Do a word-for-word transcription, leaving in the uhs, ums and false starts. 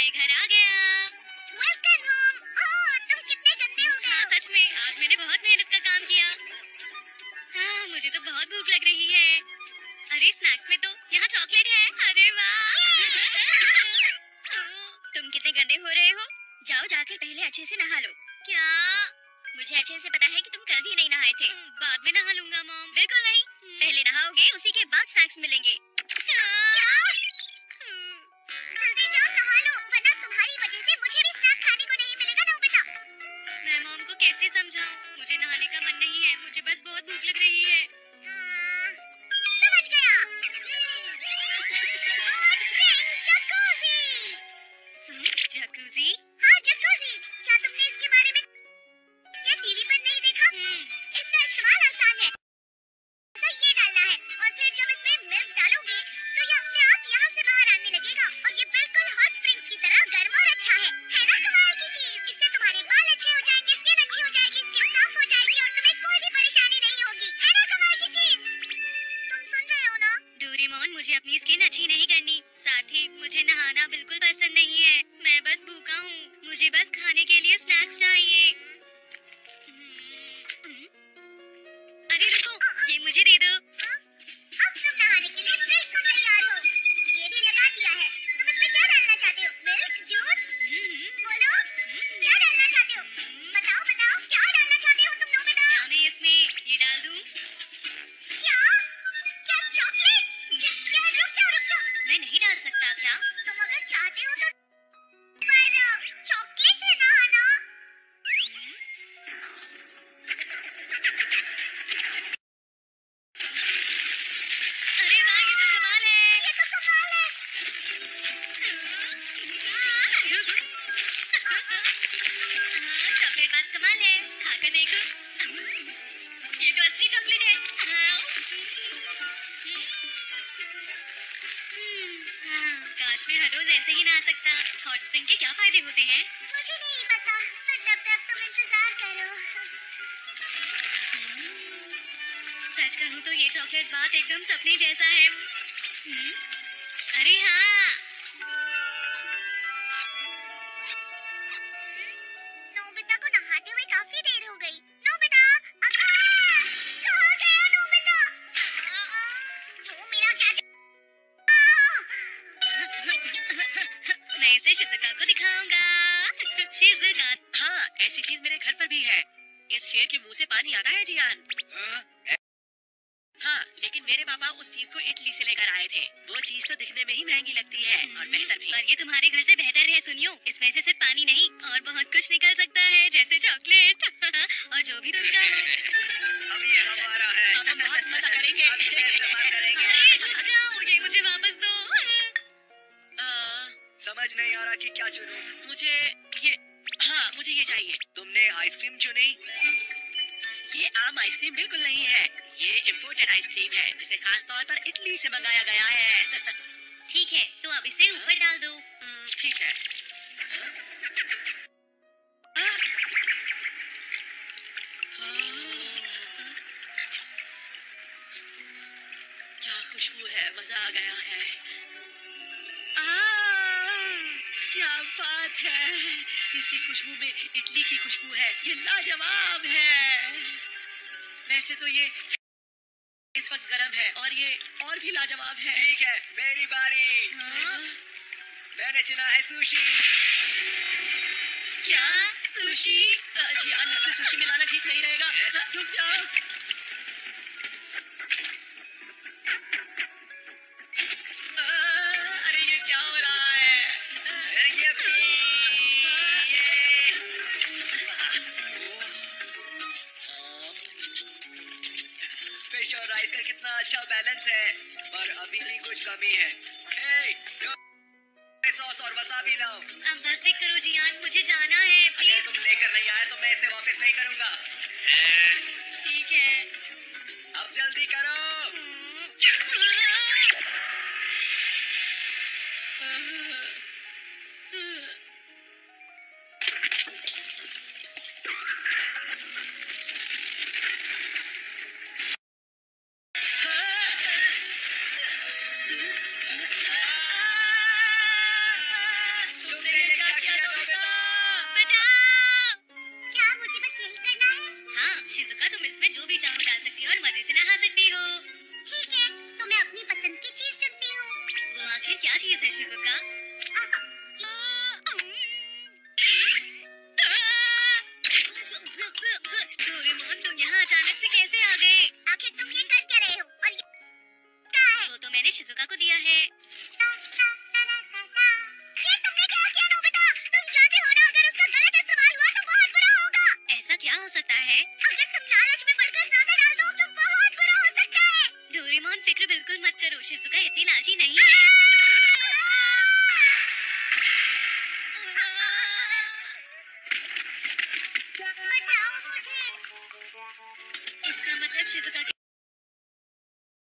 मैं घर आ गया। Welcome home. ओह, तुम कितने गंदे हो गए। हाँ, सच में आज मैंने बहुत मेहनत का काम किया। हाँ, मुझे तो बहुत भूख लग रही है। अरे स्नैक्स में तो यहाँ चॉकलेट है। अरे वाह। तुम कितने गंदे हो रहे हो। जाओ जाकर पहले अच्छे से नहा लो। क्या? मुझे अच्छे से पता है कि तुम कल भी नहीं नहाए थे। बाद में नहा लूंगा मॉम। बिल्कुल नहीं, पहले नहाओगे उसी के बाद स्नैक्स मिलेंगे। जल्दी जाओ नहा लो, वरना तुम्हारी वजह से मुझे भी स्नैक खाने को नहीं मिलेगा ना बेटा। मैं मॉम को कैसे समझाऊं? मुझे नहाने का मन नहीं है, मुझे बस बहुत भूख लग रही है। समझ गया। जकूज़ी? हाँ जकूज़ी। क्या तुमने इसके बारे में क्या टीवी पर नहीं देखा? इसका इस्तेमाल आसान है। तो ये डालना है और फिर जब इसमें मिल्क डालोगे तो ये अपने आप यहाँ से बाहर आने लगेगा और ये बिल्कुल हॉट स्प्रिंग्स की तरह गर्म और अच्छा है। है ना कमाल की चीज? इससे तुम्हारे बाल अच्छे हो जाएंगे, स्किन अच्छी हो जाएगी, स्किन साफ हो जाएगी और तुम्हें कोई भी परेशानी नहीं होगी। है ना कमाल की चीज? तुम सुन रहे हो ना? डोरेमोन, मुझे अपनी स्किन अच्छी नहीं करनी, साथ ही मुझे नहाना बिल्कुल पसंद नहीं है। मैं बस भूखा हूँ, मुझे बस खाने के लिए स्नैक्स चाहिए। अरे रुको, ये मुझे दे दो। अब तुम नहाने के लिए बिल्कुल तैयार हो। ये भी लगा दिया है। तुम इसमें क्या डालना चाहते हो? Milk, juice? बोलो, क्या डालना चाहते हो? बताओ बताओ, क्या डालना चाहते हो तुम नोबिता? क्या मैं इसमें ये डाल दूं? क्या? क्या चॉकलेट? क्या? रुक जाओ रुक जाओ। मैं नहीं डाल सकता क्या? तुम अगर चाहते हो तो, पर चॉकलेट से नहाना। अरे वाह, ये तो कमाल है। ये तो कमाल है। हाँ, चॉकलेट बात कमाल है, खाकर देखो। ये तो असली चॉकलेट है। हाँ, काश मैं हर रोज ऐसे ही नहा सकता। हॉट स्प्रिंग के क्या फायदे होते हैं? मुझे नहीं पता, पर तब तक तुम इंतजार करो। सच कहूँ तो ये चॉकलेट बात एकदम सपने जैसा है। हम्म, अरे हाँ। नोबिता को नहाते हुए काफी देर हो गई। नोबिता, आकाश! कहाँ गया नोबिता? वो मेरा गैजेट। मैं इसे शिजुका को दिखाऊंगा। शिजुका। हाँ, ऐसी चीज मेरे घर पर भी है। इस शेर के मुंह से पानी आता है जियान। हाँ, लेकिन मेरे पापा उस चीज को इटली से लेकर आए थे। वो चीज तो दिखने में ही महंगी लगती है और बेहतर भी। पर ये तुम्हारे घर से बेहतर है। सुनियो, इसमें से सिर्फ पानी नहीं और बहुत कुछ निकल सकता है, जैसे चॉकलेट। और जो भी तुम चाहो। अब ये हमारा है। अब हम बहुत मजा करेंगे। अरे रुक जाओ, ये मुझे वापस दो। आ, समझ नहीं आ रहा कि क्या चुनूं। मुझे ये, हाँ मुझे ये चाहिए। तुमने आइसक्रीम चुनी? ये आम आइसक्रीम बिल्कुल नहीं है। ये इम्पोर्टेड आइसक्रीम है, जिसे खास तौर पर इटली से मंगाया गया है। ठीक है, तो अब इसे ऊपर डाल दो। ठीक है। क्या खुशबू है, मजा आ गया है। क्या बात है, इसकी खुशबू में इटली की खुशबू है। ये लाजवाब है। वैसे तो ये इस वक्त गर्म है और ये और भी लाजवाब है। ठीक है, मेरी बारी। हाँ? मैंने चुना है सुशी। क्या? सुशी? जी यार, मुझसे सुशी मिलाना ठीक नहीं रहेगा। रुक जाओ। अरे ये क्या हो रहा है? ये फिश और राइस का कितना अच्छा बैलेंस है, पर अभी भी कुछ कमी है। हे, सॉस और वसाबी लाओ। अब बस भी करो जियान, मुझे जाना है प्लीज। अगर तुम लेकर नहीं आए तो मैं इसे वापस नहीं करूंगा। ठीक है, अब जल्दी करो। तुमने डोरेमोन फिक्र बिल्कुल मत करो, शिजुका इतनी लालची नहीं है।